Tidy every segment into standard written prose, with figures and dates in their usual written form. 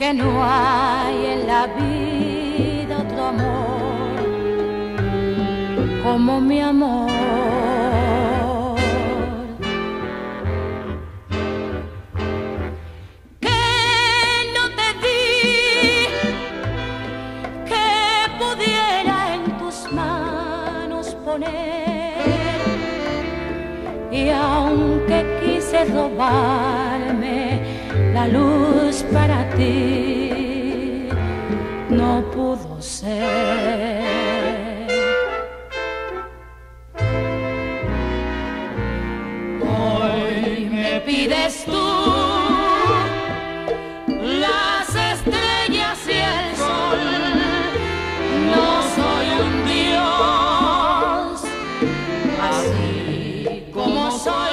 que no hay en la vida otro amor como mi amor. Que no te di, que pudiera en tus manos poner, y aunque quise robarme la luz para ti, no pudo ser. Hoy me pides tú las estrellas y el sol. No soy un dios, así como soy.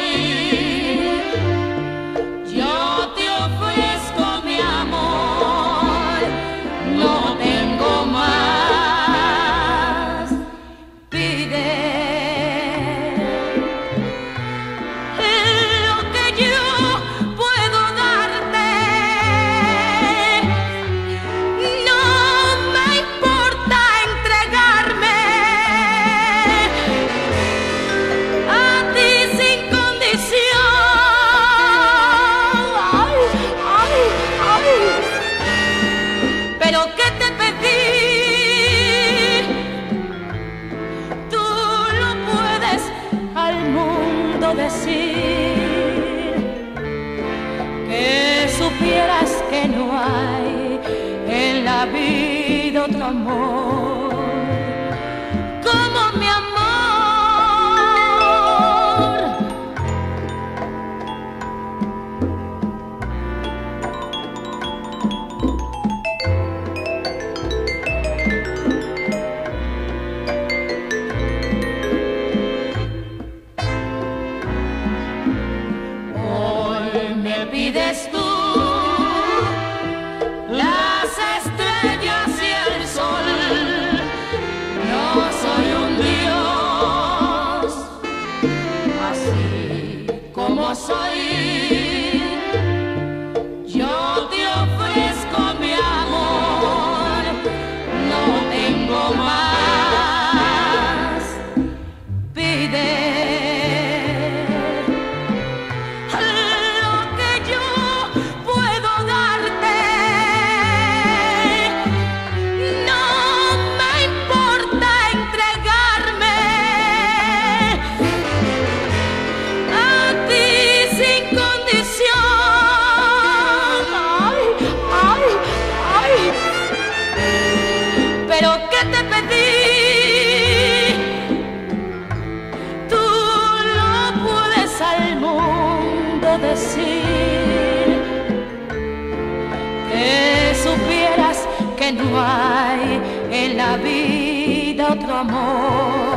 Pero ¿qué te pedí? Tú lo puedes al mundo decir, que supieras que no hay en la vida otro amor como mi amor. Me pides tú las estrellas y el sol. No soy un dios, así como soy. Yo te ofrezco mi amor, no tengo más. Pide pero ¿qué te pedí? Tú lo puedes al mundo decir, que supieras que no hay en la vida otro amor